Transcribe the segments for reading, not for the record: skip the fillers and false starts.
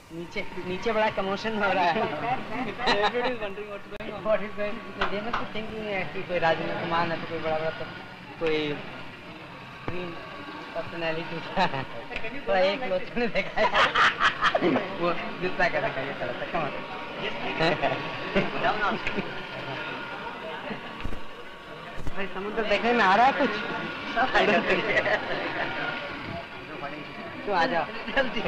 नीचे नीचे बड़ा कमोशन हो रहा है। Everybody is wondering what's going on. What is going on? They must be thinking कि कोई राजनीतिक मान है तो कोई बड़ा बड़ा तो कोई पर्सनैलिटी तो एक लोचन ने देखा है वो जूता का देखा ये चला था कमाल। भाई समुद्र देखने में आ रहा है कुछ? तू आ जा जल्दी।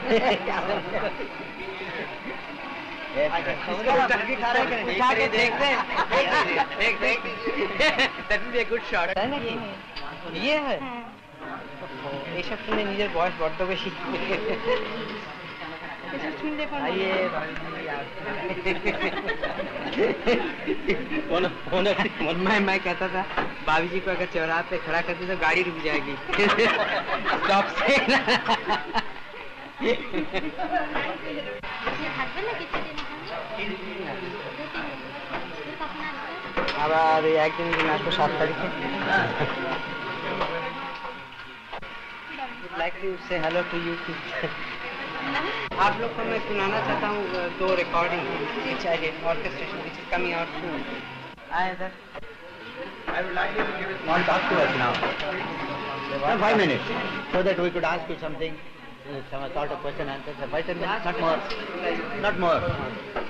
उठा के देख दे। देख that will be a good shot है ना ये है এই সব শুনে নিজের বয়স বড্ড বেশি आइए मैं कहता था भाभी जी को अगर चौराहे पे खड़ा करते तो गाड़ी रुक जाएगी स्टॉप से अब एक दिन आपको 7 तारीख है like to say hello to you. आप लोग को मैं सुनाना चाहता हूँ 2 recording which I did orchestration which is coming out soon. आए sir I would like you to give it one talk to us now. 5 minutes so that we could ask you something, some sort of question answer. 5 minutes, not more.